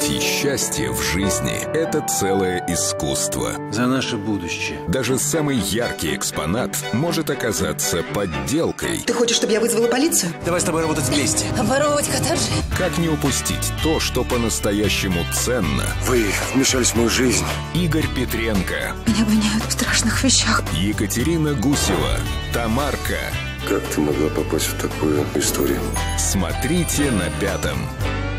найти счастье в жизни – это целое искусство. За наше будущее. Даже самый яркий экспонат может оказаться подделкой. Ты хочешь, чтобы я вызвала полицию? Давай с тобой работать вместе. Обворовывать коттеджи. Как не упустить то, что по-настоящему ценно? Вы вмешались в мою жизнь. Игорь Петренко. Меня обвиняют в страшных вещах. Екатерина Гусева. Тамарка. Как ты могла попасть в такую историю? Смотрите на 5.